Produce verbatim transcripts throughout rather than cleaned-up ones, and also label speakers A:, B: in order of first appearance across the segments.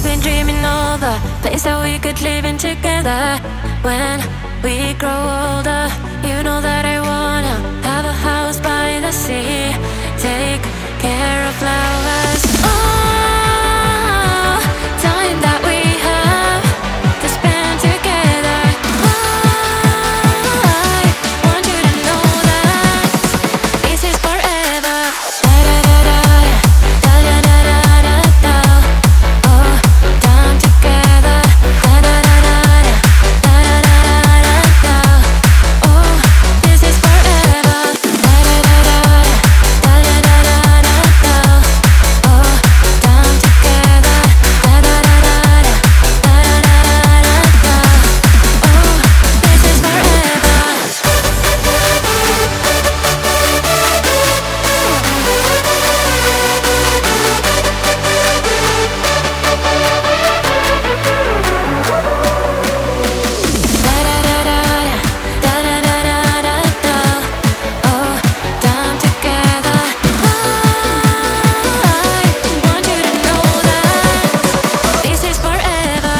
A: I've been dreaming of the place that we could live in together. When we grow older, you know that I wanna have a house by the sea, take care of flowers. Oh, time that we have to spend together. I want you to know that this is forever. Da da da da da da da da da da. Oh, time together. Da da da da da da da da da da. Oh, this is forever. Da da da da da da da da da da. Oh, time together. Da da da da da da da da da da. Oh, this is forever. Da da da da da da da da da da. Oh, time together. I want you to know that this is forever.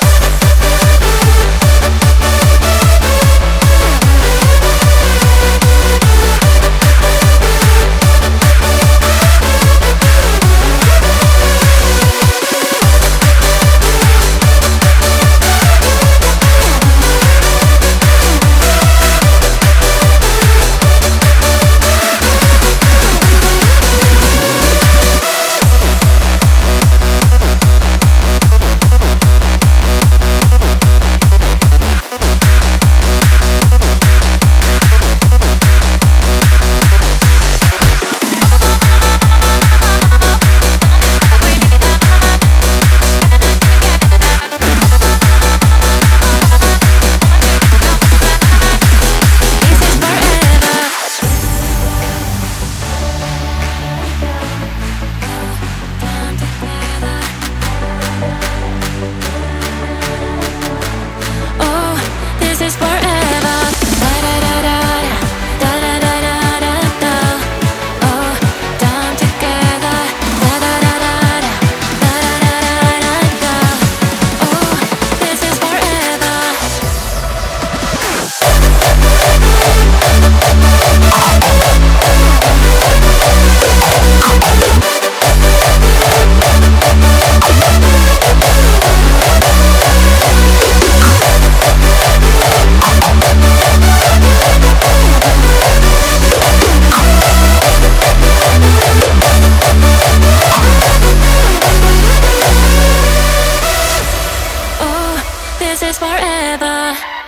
A: Oh, this is forever. Da da da da da da da da da da. Oh, time together. Da da da da da da da da da. Oh, this is forever. Oh, this is forever.